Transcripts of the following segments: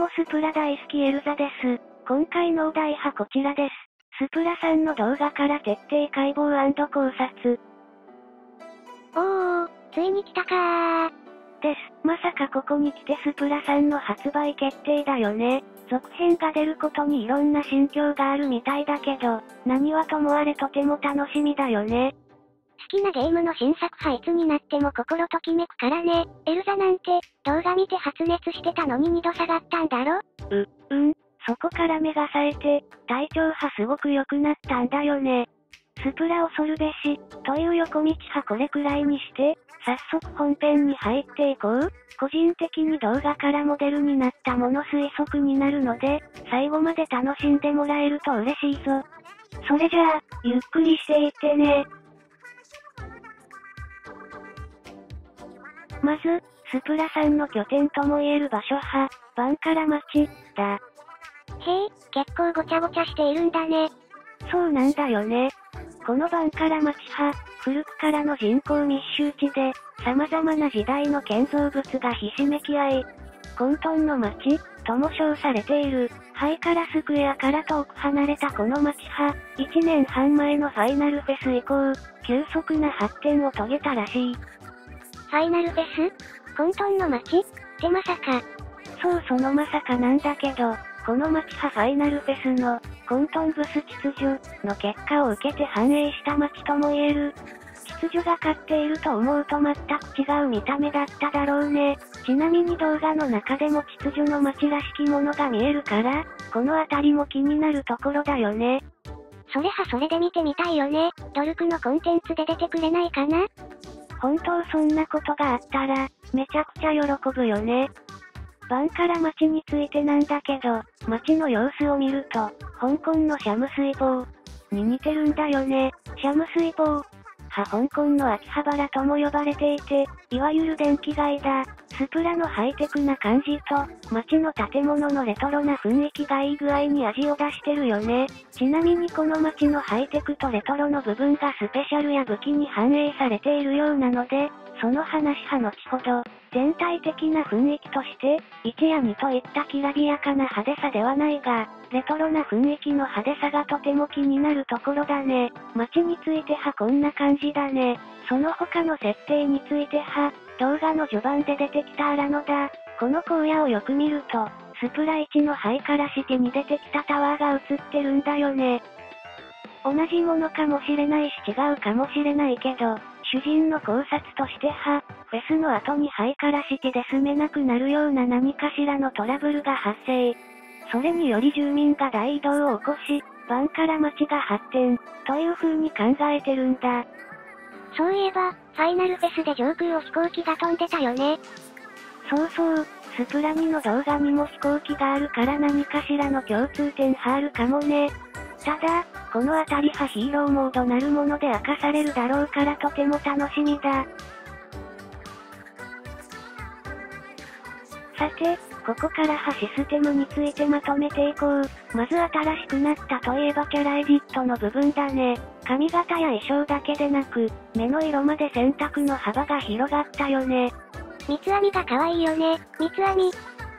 もスプラ大好きエルザです。今回のお題はこちらです。スプラさんの動画から徹底解剖&考察。 おー、ついに来たかー。 です。まさかここに来てスプラさんの発売決定だよね。続編が出ることにいろんな心境があるみたいだけど、何はともあれとても楽しみだよね。 好きなゲームの新作はいつになっても心ときめくからね。エルザなんて、動画見て発熱してたのに2度下がったんだろ？ そこから目が冴えて、体調はすごく良くなったんだよね。スプラ恐るべし、という横道はこれくらいにして、早速本編に入っていこう。個人的に動画からモデルになったもの推測になるので、最後まで楽しんでもらえると嬉しいぞ。それじゃあ、ゆっくりしていってね。まず、スプラさんの拠点とも言える場所は、バンカラ町、だ。 へえ、結構ごちゃごちゃしているんだね。 そうなんだよね。このバンカラ町は、古くからの人口密集地で、様々な時代の建造物がひしめき合い、混沌の町、とも称されている、ハイカラスクエアから遠く離れたこの町は、1年半前のファイナルフェス以降、急速な発展を遂げたらしい。 ファイナルフェス？混沌の町？ってまさか。 そう、そのまさかなんだけど、この町はファイナルフェスの、混沌ブス秩序の結果を受けて繁栄した町とも言える。秩序が勝っていると思うと全く違う見た目だっただろうね。ちなみに動画の中でも秩序の町らしきものが見えるから、この辺りも気になるところだよね。 それはそれで見てみたいよね。ドルクのコンテンツで出てくれないかな？ 本当そんなことがあったら、めちゃくちゃ喜ぶよね。バンカラ町についてなんだけど、町の様子を見ると、香港のシャム水坊に似てるんだよね。シャム水坊は香港の秋葉原とも呼ばれていて、いわゆる電気街だ。スプラのハイテクな感じと、街の建物のレトロな雰囲気がいい具合に味を出してるよね。ちなみにこの街のハイテクとレトロの部分がスペシャルや武器に反映されているようなので、その話は後ほど。全体的な雰囲気として、1や2といったきらびやかな派手さではないが、レトロな雰囲気の派手さがとても気になるところだね。街についてはこんな感じだね。その他の設定については、動画の序盤で出てきたアラノだ。この荒野をよく見ると、スプラ1のハイカラシティに出てきたタワーが映ってるんだよね。同じものかもしれないし違うかもしれないけど、主人の考察としては、フェスの後にハイカラシティで住めなくなるような何かしらのトラブルが発生。それにより住民が大移動を起こし、バンカラ町が発展、という風に考えてるんだ。 そういえば、ファイナルフェスで上空を飛行機が飛んでたよね。 そうそう、スプラ2の動画にも飛行機があるから何かしらの共通点はあるかもね。ただ、この辺りはヒーローモードなるもので明かされるだろうからとても楽しみだ。さて、ここからはシステムについてまとめていこう。まず新しくなったといえばキャラエディットの部分だね。髪型や衣装だけでなく、目の色まで選択の幅が広がったよね。 三つ編みが可愛いよね。三つ編み。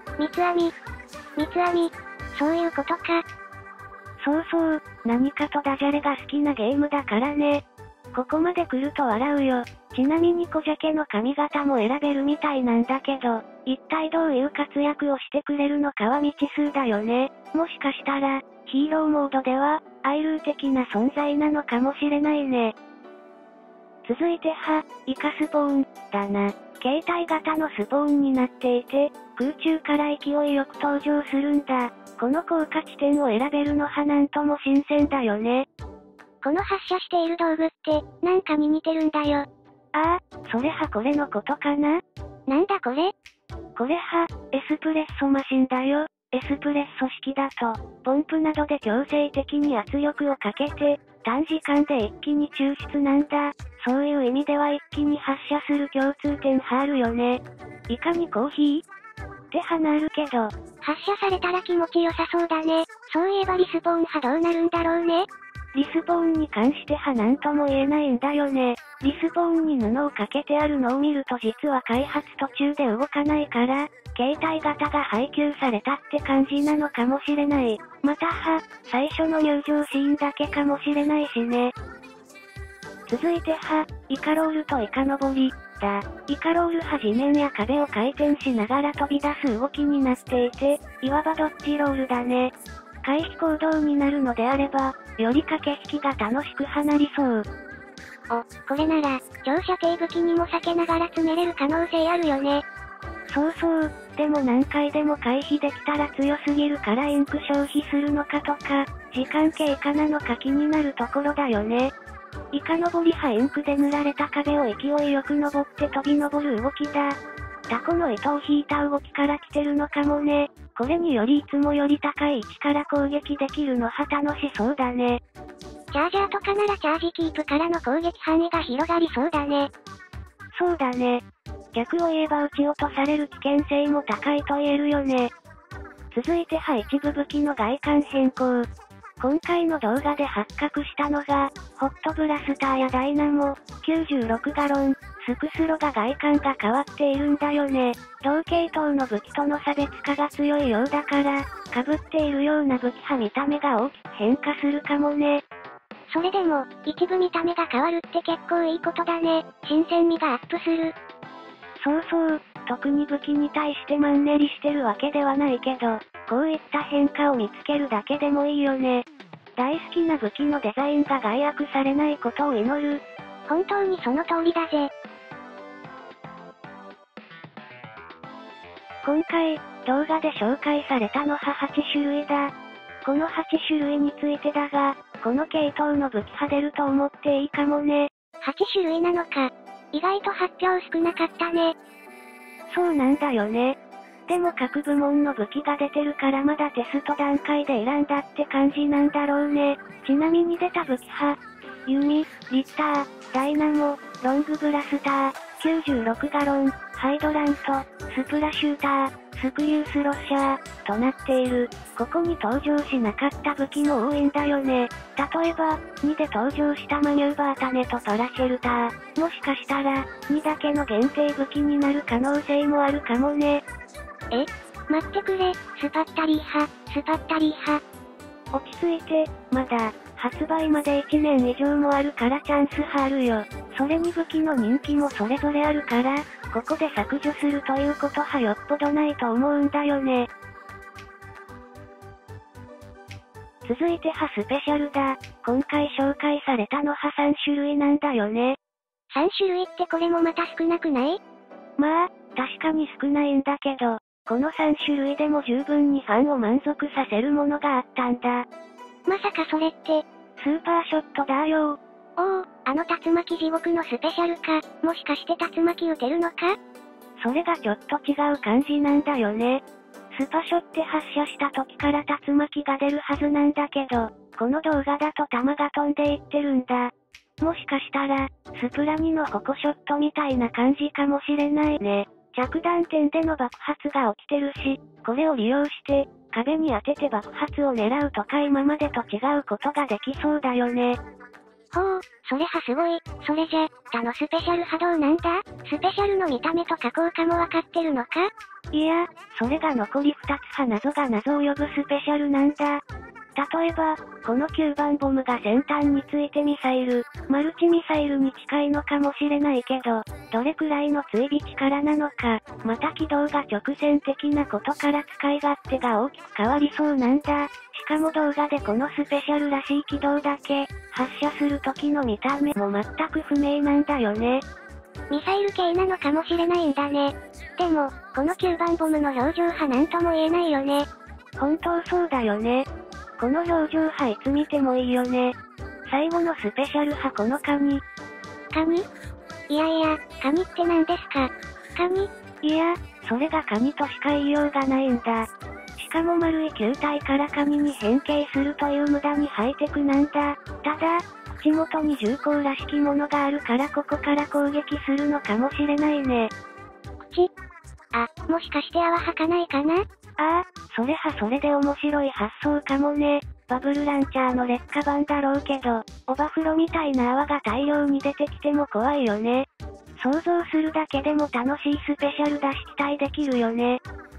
そういうことか。 そうそう、何かとダジャレが好きなゲームだからね。ここまで来ると笑うよ。ちなみに小ジャケの髪型も選べるみたいなんだけど、一体どういう活躍をしてくれるのかは未知数だよね。もしかしたら、ヒーローモードでは、アイルー的な存在なのかもしれないね。続いては、イカスポーン、だな。携帯型のスポーンになっていて、空中から勢いよく登場するんだ。この降下地点を選べるのはなんとも新鮮だよね。 この発射している道具って、なんかに似てるんだよ。 ああ、それはこれのことかな？ なんだこれ？ これは、エスプレッソマシンだよ。エスプレッソ式だと、ポンプなどで強制的に圧力をかけて、短時間で一気に抽出なんだ。そういう意味では一気に発射する共通点はあるよね。いかにコーヒー？ってはなるけど。 発射されたら気持ちよさそうだね。そういえばリスポーンはどうなるんだろうね。 リスポーンに関しては何とも言えないんだよね。リスポーンに布をかけてあるのを見ると実は開発途中で動かないから、 携帯型が配給されたって感じなのかもしれない。または、最初の入場シーンだけかもしれないしね。続いては、イカロールとイカ登り、だ。イカロールは地面や壁を回転しながら飛び出す動きになっていて、いわばドッジロールだね。回避行動になるのであれば、より駆け引きが楽しくはなりそう。 お、これなら、長射程武器にも避けながら詰めれる可能性あるよね。 そうそう、でも何回でも回避できたら強すぎるからインク消費するのかとか、時間経過なのか気になるところだよね。イカ登りはインクで塗られた壁を勢いよく登って飛び登る動きだ。タコの糸を引いた動きから来てるのかもね。これによりいつもより高い位置から攻撃できるのは楽しそうだね。 チャージャーとかならチャージキープからの攻撃範囲が広がりそうだね。 そうだね。逆を言えば撃ち落とされる危険性も高いと言えるよね。続いては一部武器の外観変更。今回の動画で発覚したのが、ホットブラスターやダイナモ、96ガロン、スクスロが外観が変わっているんだよね。同系統の武器との差別化が強いようだから、被っているような武器は見た目が大きく変化するかもね。 それでも、一部見た目が変わるって結構いいことだね。新鮮味がアップする。 そうそう、特に武器に対してマンネリしてるわけではないけど、こういった変化を見つけるだけでもいいよね。大好きな武器のデザインが害悪されないことを祈る。 本当にその通りだぜ。 今回、動画で紹介されたのは8種類だ。この8種類についてだが、この系統の武器は出ると思っていいかもね。 8種類なのか。意外と発表少なかったね。 そうなんだよね。でも各部門の武器が出てるからまだテスト段階で選んだって感じなんだろうね。ちなみに出た武器は、弓、リッター、ダイナモ、ロングブラスター、96ガロン、ハイドラント、スプラシューター、スクリュースロッシャー、となっている。ここに登場しなかった武器も多いんだよね。例えば、2で登場したマニューバータネとトラシェルター。もしかしたら、2だけの限定武器になる可能性もあるかもね。 え？待ってくれ、スパッタリー派、スパッタリー派。 落ち着いて、まだ、発売まで1年以上もあるからチャンスはあるよ。それに武器の人気もそれぞれあるから、ここで削除するということはよっぽどないと思うんだよね。続いてはスペシャルだ。今回紹介されたのは3種類なんだよね。 3種類ってこれもまた少なくない？ まあ、確かに少ないんだけど、この3種類でも十分にファンを満足させるものがあったんだ。 まさかそれって、 スーパーショットだよ。 おお、あの竜巻地獄のスペシャルか、もしかして竜巻撃てるのか？ それがちょっと違う感じなんだよね。スパショって発射した時から竜巻が出るはずなんだけど、この動画だと弾が飛んでいってるんだ。もしかしたら、スプラ2のホコショットみたいな感じかもしれないね。着弾点での爆発が起きてるし、これを利用して、壁に当てて爆発を狙うとか今までと違うことができそうだよね。 ほう、それはすごい。それじゃ、他のスペシャル派どうなんだ？スペシャルの見た目とか効果もわかってるのか？ いや、それが残り2つは謎が謎を呼ぶスペシャルなんだ。例えば、この9番ボムが先端についてミサイル、マルチミサイルに近いのかもしれないけど、どれくらいの追尾力なのか、また軌道が直線的なことから使い勝手が大きく変わりそうなんだ。しかも動画でこのスペシャルらしい軌道だけ、発射する時の見た目も全く不明なんだよね。 ミサイル系なのかもしれないんだね。でも、この9番ボムの表情派なんとも言えないよね。 本当そうだよね。この表情派いつ見てもいいよね。最後のスペシャル派このカニ。 カニ？いやいや、カニって何ですか？カニ？ いや、それがカニとしか言いようがないんだ。しかも丸い球体からカニに変形するという無駄にハイテクなんだ。ただ、口元に銃口らしきものがあるからここから攻撃するのかもしれないね。 口？あ、もしかして泡吐かないかな？ ああ、それはそれで面白い発想かもね。バブルランチャーの劣化版だろうけど、オバフロみたいな泡が大量に出てきても怖いよね。想像するだけでも楽しいスペシャルだし期待できるよね。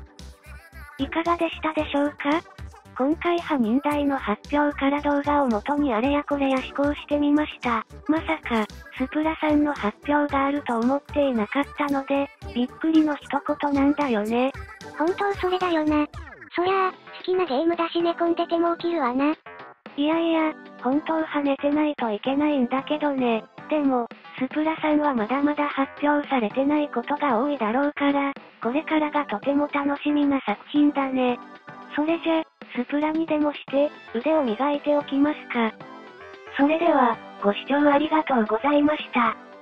いかがでしたでしょうか？今回派人大の発表から動画を元にあれやこれや試行してみました。まさか、スプラさんの発表があると思っていなかったので、びっくりの一言なんだよね。 本当それだよな。そりゃあ、好きなゲームだし寝込んでても起きるわな。 いやいや、本当は寝てないといけないんだけどね。でも、スプラさんはまだまだ発表されてないことが多いだろうから、これからがとても楽しみな作品だね。それじゃ、スプラにでもして、腕を磨いておきますか。それでは、ご視聴ありがとうございました。